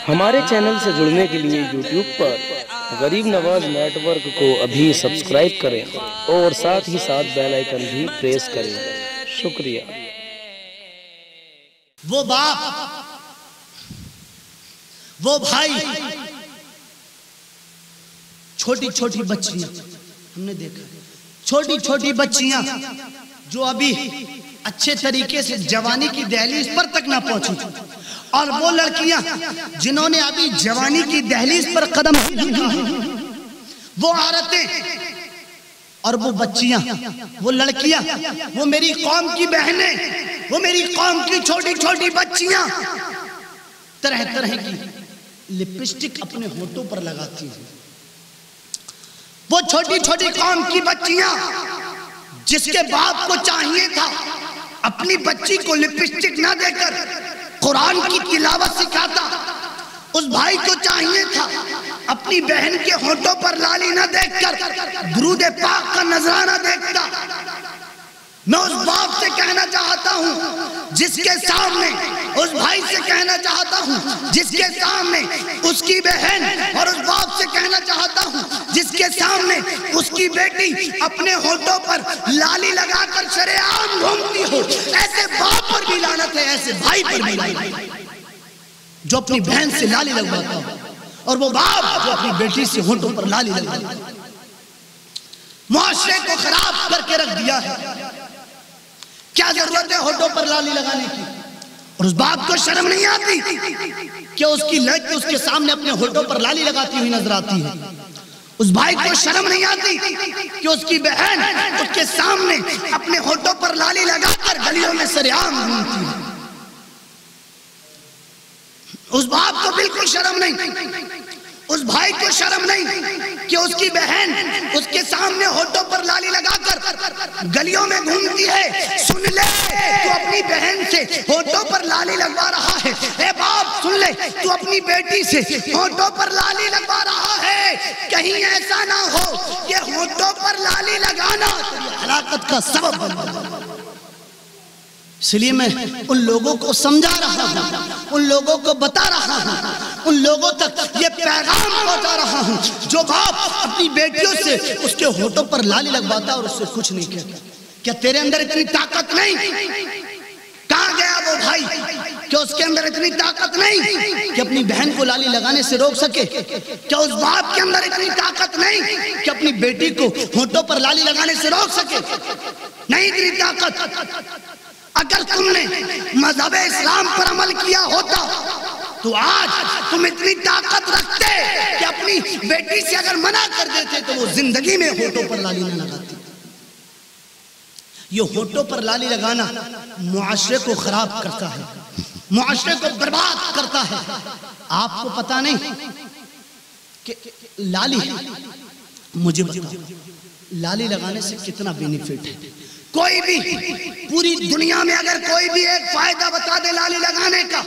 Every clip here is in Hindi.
हमारे चैनल से जुड़ने के लिए YouTube पर गरीब नवाज नेटवर्क को अभी सब्सक्राइब करें और साथ ही साथ बेल आइकन भी प्रेस करें। शुक्रिया। वो बाप, वो भाई, छोटी छोटी बच्चियां हमने देखा, छोटी छोटी बच्चियां जो अभी अच्छे तरीके से जवानी की दहलीज पर तक ना पहुंची, और वो लड़कियां जिन्होंने अभी जवानी की दहलीज पर कदम, वो औरतें और वो बच्चियां, वो लड़कियां, वो मेरी कौम की बहनें, वो मेरी कौम की छोटी छोटी बच्चियां तरह तरह की लिपस्टिक अपने होठों पर लगाती हैं। वो छोटी छोटी कौम की बच्चियां जिसके बाप को चाहिए था अपनी बच्ची को लिपस्टिक ना देकर कुरान की तिलावत सिखाता, उस भाई को चाहिए था अपनी बहन के होठों पर लाली ना देखकर दुरूद पाक का नजराना देखता। मैं उस बाप से कहना चाहता हूं जिसके सामने, उस भाई से कहना चाहता हूं जिसके सामने उसकी बहन, और उस बाप से कहना चाहता हूं जिसके सामने उसकी बेटी अपने होठों पर लाली लगाकर शरेआम घूमती हो। ऐसे बाप पर भी लानत है, ऐसे भाई पर भी लानत है जो अपनी बहन से लाली लगवाता हो, और वो बाप जो अपनी बेटी से होठों पर लाली लगवाता है। मुआशरे को खराब करके रख दिया है। क्या जरूरत है होठों पर लाली लगाने की? और उस बाप को शर्म नहीं आती कि उसकी लड़की उसके सामने अपने होठों पर लाली लगाती हुई नजर आती है? उस भाई को शर्म नहीं आती कि उसकी बहन उसके सामने अपने होठों पर लाली लगाकर गलियों में सरेआम घूमती है? उस बाप को बिल्कुल शर्म नहीं, उस भाई को शर्म नहीं कि उसकी बहन उसके सामने होठों पर लाली लगाकर गलियों में घूमती है। सुन ले, तू अपनी बहन से होठों पर लाली लगवा रहा है। ए बाप सुन ले, तू अपनी बेटी से होठों पर लाली लगवा रहा है। कहीं ऐसा ना हो कि होठों पर लाली लगाना हलाकत का सबब बन जाए। इसलिए मैं उन लोगों को समझा रहा हूं, उन लोगों को बता रहा हूं, उन लोगों तक ये पैगाम पहुंचा रहा हूं जो बाप अपनी बेटियों से उसके होठों पर लाली लगवाता और उससे कुछ नहीं कहता। क्या तेरे अंदर इतनी ताकत नहीं? कहां गया वो भाई क्या उसके अंदर इतनी ताकत नहीं कि अपनी बहन को लाली लगाने से रोक सके? क्या उस बाप के अंदर इतनी ताकत नहीं कि अपनी बेटी को होठों पर लाली लगाने से रोक सके? नहीं इतनी ताकत। अगर तुमने मजहब इस्लाम पर अमल किया होता तो आज तुम इतनी ताकत रखते कि अपनी बेटी से अगर मना कर देते तो वो जिंदगी में होठों पर लाली न लगाती। ये होठों पर लाली लगाना मुआशरे को खराब करता है, मुआशरे को बर्बाद करता है। आपको पता नहीं कि लाली, मुझे लाली लगाने से कितना बेनिफिट है। कोई भी पूरी दुनिया में अगर कोई भी एक फायदा बता दे लाली लगाने का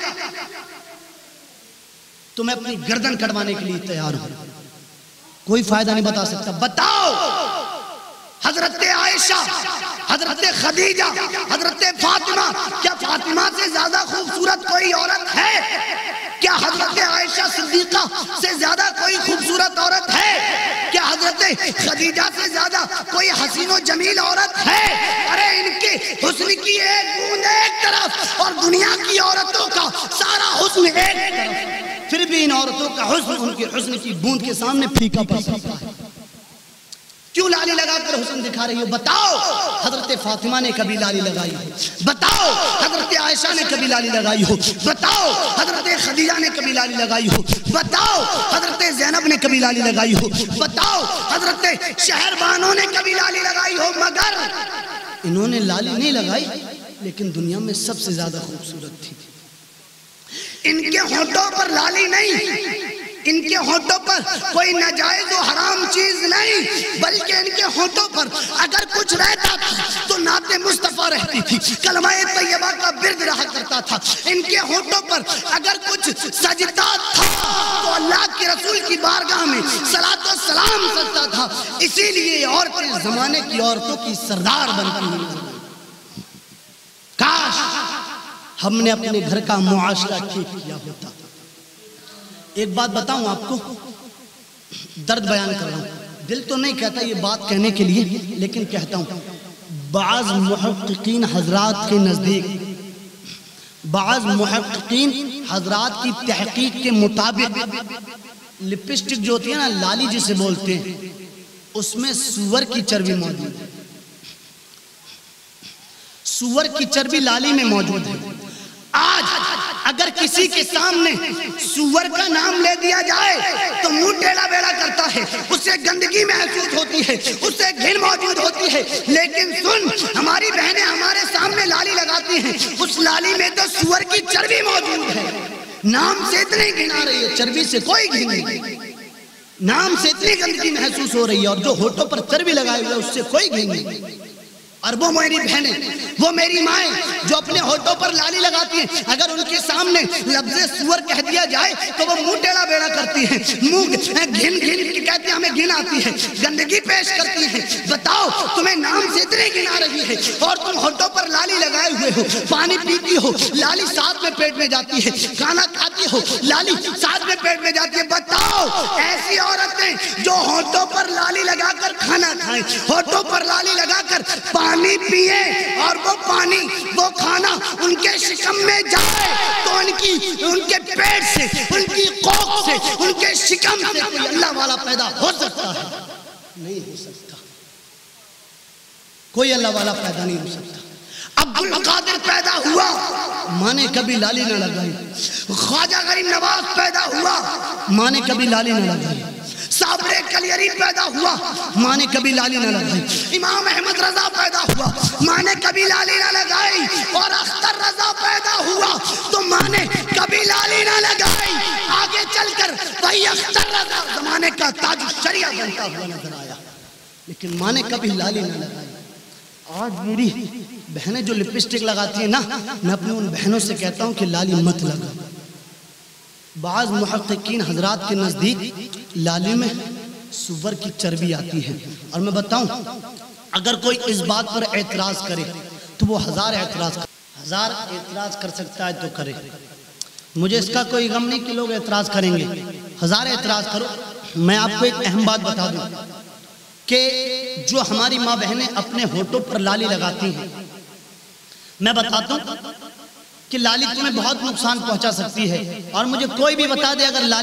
तो मैं अपनी गर्दन कटवाने के लिए तैयार हूं। कोई फायदा नहीं बता सकता। बताओ, हजरत आयशा, हजरत खदीजा, हजरत फातिमा, क्या फातिमा से ज्यादा खूबसूरत कोई औरत है? क्या हजरत आयशा सिद्दीका से ज्यादा कोई खूबसूरत औरत है? क्या हजरत खदीजा से ज्यादा कोई हसीनो जमील औरत है? अरे इनके हुस्न की एक बूंद एक तरफ और दुनिया की औरतों का सारा हुस्न एक तरफ, फिर भी इन औरतों का हुस्न उनके हुस्न की बूंद के सामने फीका पड़ सकता है। क्यों लाली लगाकर हुस्न दिखा रही हो? बताओ, हजरत फातिमा ने कभी लाली लगाई हो? बताओ, हजरत आयशा ने कभी लाली लगाई हो? बताओ, हजरत खदीजा ने कभी लाली लगाई हो? बताओ, हजरत ज़ैनब ने कभी लाली लगाई हो? बताओ, हजरत शहरबानों ने कभी लाली लगाई हो? मगर इन्होंने लाली नहीं लगाई, लेकिन दुनिया में सबसे ज्यादा खूबसूरत थी। इनके होठों पर लाली नहीं, इनके होठों पर कोई नाजायज और हराम चीज नहीं, बल्कि इनके होठों पर अगर कुछ रहता था तो नाते मुस्तफा रहती थी, कलमाए तैयबा का बिर्द रहा करता था। इनके होठों पर अगर कुछ सजदा था तो अल्लाह के रसूल की बारगाह में सलात व सलाम करता था। इसीलिए औरतें जमाने की औरतों की सरदार बनती हुई। काश हमने अपने घर का मुआशरा ठीक किया होता। एक बात बताऊं आपको, दर्द बयान कर रहा हूं, दिल तो नहीं कहता ये बात कहने के लिए, लेकिन कहता हूं। बाज़ मुहक्किकीन हजरात के नज़दीक, बाज़ मुहक्किकीन हजरात की तहकीक के मुताबिक लिपस्टिक जो होती है ना, लाली जिसे बोलते हैं, उसमें सूअर की चर्बी मौजूद है। सूअर की चर्बी लाली में मौजूद है। आज अगर किसी के सामने सूअर का नाम ले दिया जाए तो मुंह टेढ़ा बेड़ा करता है, उससे गंदगी महसूस होती है, उससे घिन मौजूद होती है। लेकिन सुन, हमारी बहनें हमारे सामने लाली लगाती हैं, उस लाली में तो सूअर की चर्बी मौजूद है। नाम से इतनी घिन आ रही है, चर्बी से कोई घिन नहीं। नाम से इतनी गंदगी महसूस हो रही है, और जो होठों पर चर्बी लगाए हुए उससे कोई घिन नहीं। और वो मेरी बहनें, वो मेरी माएं जो अपने होठों पर लाली लगाती हैं, अगर उनके सामने लफ्ज़े सूअर कह दिया जाए तो वो मुंह टेढ़ा बेड़ा करती हैं, मुंह घिन घिन कहती हैं, हमें घिन आती है, गंदगी पेश करती हैं। बताओ, तुम्हें नाम से इतनी घिन आ रही है और तुम होठों पर लाली लगाए हुए हो, पानी पीती हो, लाली साथ में पेट में जाती है, खाना खाती हो, लाली साथ में पेट में जाती है। बताओ, ऐसी औरतें जो होठों पर लाली लगाकर खाना खाएं, होठों पर लाली लगाकर पानी पिए, और वो पानी, वो खाना उनके शिकम में जाए तो उनके पेट से, उनकी कोख से, उनके शिकम से कोई अल्लाह वाला पैदा हो सकता है? नहीं हो सकता। कोई अल्लाह वाला पैदा नहीं हो सकता। अब्दुल कादिर पैदा हुआ, माँ ने कभी लाली ना लगाई। ख्वाजा गरीब नवाज पैदा हुआ, माँ ने कभी लाली ना लगाई। साबरे कलियरी पैदा हुआ, माँ ने कभी लाली ना लगाई। इमाम अहमद रजा पैदा हुआ, माँ ने कभी लाली ना लगाई। और अख्तर रजा पैदा हुआ तो माँ ने कभी लाली ना लगाई। आगे चलकर वही अख्तर रजा जमाने का ताज शरिया बनता हुआ नजर आया, लेकिन माँ ने कभी लाली ना लगाई। आज मेरी बहनें जो लिपस्टिक लगाती है ना, मैं अपनी उन बहनों से कहता हूँ कि लाली मत लगा। बाज़ मुहक्किकीन हजरात के नज़दीक लाली में सूअर की चर्बी आती है। और मैं बताऊं, अगर कोई इस बात पर एतराज़ करे तो वो हजार एतराज़ कर सकता है तो करे। मुझे इसका कोई गम नहीं कि लोग एतराज़ करेंगे, हजार एतराज़ करो। मैं आपको एक अहम बात बता दूं कि जो हमारी माँ बहनें अपने होठों पर लाली लगाती हैं, मैं बताता हूँ कि लाली तुम्हें बहुत नुकसान पहुंचा सकती है। और मुझे कोई भी बता दे अगर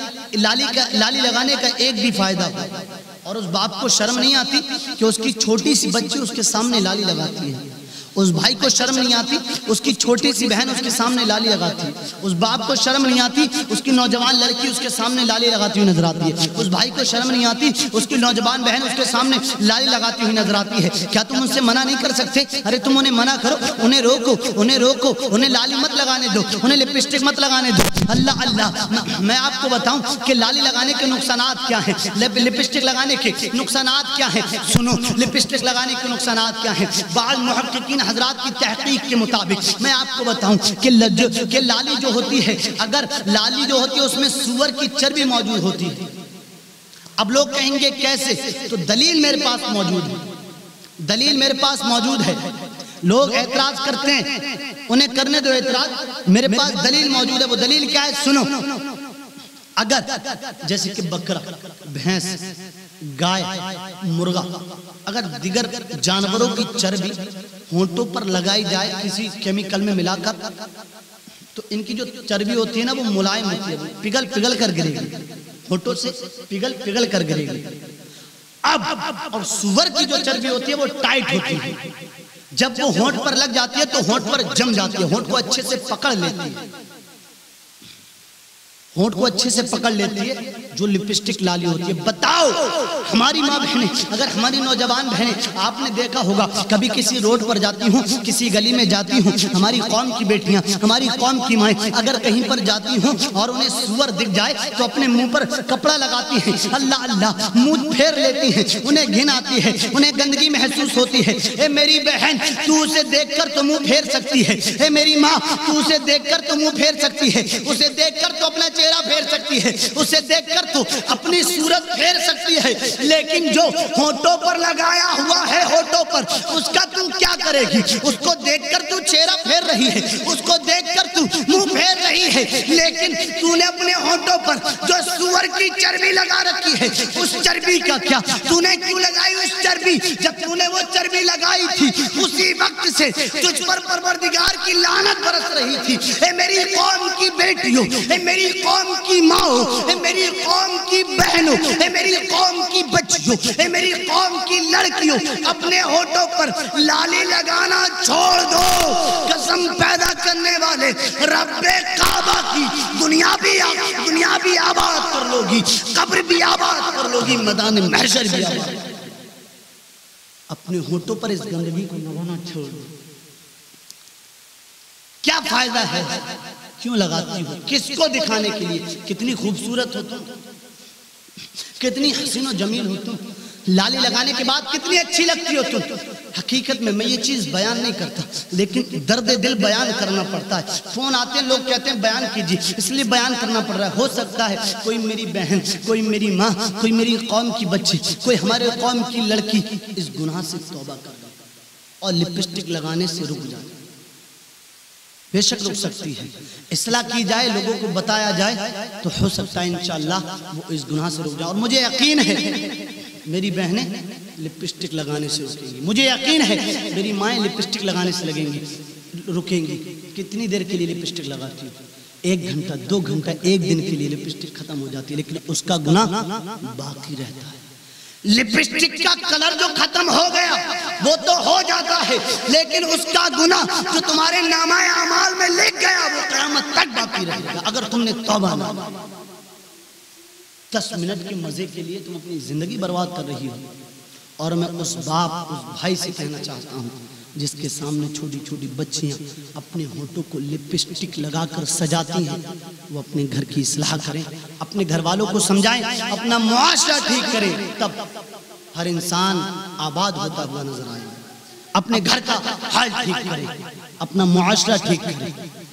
लाली लगाने का एक भी फायदा हो, और उस बाप को शर्म नहीं आती कि उसकी छोटी सी बच्ची उसके सामने लाली लगाती है, उस भाई को शर्म नहीं आती उसकी छोटी सी बहन उसके सामने लाली लगाती है, उस बाप को शर्म नहीं आती उसकी नौजवान लड़की उसके सामने लाली लगाती हुई नजर आती है, उस भाई को शर्म नहीं आती उसकी नौजवान बहन उसके सामने लाली लगाती हुई नजर आती है। क्या तुम उनसे मना नहीं कर सकते? अरे तुम उन्हें मना करो, उन्हें रोको, उन्हें लाली मत लगाने दो, उन्हें लिपस्टिक मत लगाने दो। अल्लाह अल्लाह, मैं आपको बताऊं कि लाली लगाने के नुकसानात क्या हैं, लिपस्टिक लगाने के नुकसानात क्या हैं। सुनो, लिपस्टिक लगाने के नुकसानात क्या हैं। बाज़ मुहक्किकीन हजरात की तहकीक के मुताबिक मैं आपको बताऊं कि लाली जो होती है, अगर लाली जो होती है उसमें सूअर की चर्बी मौजूद होती है। अब लोग कहेंगे कैसे, तो दलील मेरे पास मौजूद है, दलील मेरे पास मौजूद है। लोग एतराज करते हैं, उन्हें करने दो एतराज, मेरे पास दलील मौजूद है। वो दलील क्या है सुनो। अगर जैसे कि बकरा, भैंस, गाय, मुर्गा, अगर दिगर जानवरों की चर्बी होंठों पर लगाई जाए किसी केमिकल में मिलाकर, तो इनकी जो चर्बी होती है ना वो मुलायम होती है, पिघल पिघल कर गिरेगी, होंठों से पिघल पिघल कर गिरेगी। अब और सूअर की जो चर्बी होती है वो टाइट होती है, जब वो होंठ पर लग जाती है तो होंठ पर जम जाती है, होंठ को अच्छे से पकड़ लेती है, होंठ को अच्छे से पकड़ लेती है जो लिपस्टिक लाली होती है। बताओ हमारी माँ बहनें, अगर हमारी नौजवान बहनें, आपने देखा होगा कभी किसी रोड पर जाती हूँ, किसी गली में जाती हूँ, हमारी कौम की बेटियां, हमारी कौम की माएँ अगर कहीं पर जाती हूँ और उन्हें सूअर दिख जाए तो अपने मुंह पर कपड़ा लगाती हैं, अल्लाह अल्लाह मुंह फेर लेती हैं, उन्हें घिन आती है, उन्हें गंदगी महसूस होती है। ए मेरी बहन, तू उसे देखकर तो मुंह फेर सकती है, ए मेरी माँ तू उसे देखकर तो मुंह फेर सकती है, उसे देखकर तो अपना चेहरा फेर सकती है, उसे देखकर तो अपनी सूरत फेर सकती है, लेकिन जो होठों पर लगाया हुआ है, होठों पर, उसका तू क्या करेगी? उसको देखकर तू चेहरा फेर रही है, उसको देखकर तू मुंह फेर रही है, है, लेकिन तूने अपने होठों पर जो सुअर की चर्बी लगा रखी है, उस चर्बी का क्या? तूने क्यों लगाई उस चर्बी? जब तूने वो चर्बी लगाई थी, उसी वक्त से तुझ पर परवरदिगार की लानत बरस रही थी। ए मेरी कौम की बेटियों, ए मेरी कौम की माओ, ए मेरी कौम की बहनों, ए मेरी कौम की बच्चियों, ए मेरी कौम की लड़कियों, अपने होठों पर लाली लगाना छोड़ दो। कसम पैदा करने वाले रब्बे काबा की, दुनिया भी आबाद कर लोगी, कब्र भी आबाद कर लोगी, मैदान महशर भी आबाद। अपने होठों पर इस गंदगी को लगाना छोड़ दो। क्या फायदा है? क्यों लगाती हो? किसको दिखाने के लिए? कितनी खूबसूरत हो तुम, कितनी हसीन और जमील हो तुम, लाली लगाने के बाद कितनी अच्छी लगती हो तुम। हकीकत में मैं ये चीज बयान नहीं करता, लेकिन दर्द दिल बयान करना पड़ता है। फोन आते हैं, लोग कहते हैं बयान कीजिए, इसलिए बयान करना पड़ रहा है। हो सकता है कोई मेरी बहन, कोई मेरी माँ, कोई मेरी कौम की बच्ची, कोई हमारे कौम की लड़की इस गुनाह से तौबा कर ले और लिपस्टिक लगाने से रुक जाए। बेशक रुक सकती है, इस्लाह की जाए, लोगों को बताया जाए, तो हो सकता है इंशाअल्लाह वो इस गुनाह से रुक जाए। और मुझे यकीन है मेरी बहनें लिपस्टिक लगाने से रुकेंगी, मुझे यकीन है मेरी माएँ लिपस्टिक लगाने से रुकेंगी। कितनी देर के लिए लिपस्टिक लगाती हो? 1 घंटा, 2 घंटा, 1 दिन के लिए लिपस्टिक खत्म हो जाती है, लेकिन उसका गुनाह बाकी रहता है। लिपस्टिक का कलर जो खत्म हो गया वो तो हो जाता है, लेकिन उसका गुनाह जो तुम्हारे नामाए अमाल में लिख गया वो क़यामत तक बाकी रहेगा, अगर तुमने तौबा ना। 10 मिनट के मजे के लिए तुम अपनी जिंदगी बर्बाद कर रही हो। और मैं उस बाप, उस भाई से कहना चाहता हूँ जिसके सामने छोटी छोटी बच्चियाँ अपने होठों को लिपस्टिक लगाकर सजाती हैं, वो अपने घर की इस्लाह करें, अपने घर वालों को समझाएं, अपना मुआशरा ठीक करें, तब हर इंसान आबाद होता हुआ नजर आए। अपने घर का हाल ठीक करें, अपना मुआशरा ठीक करें,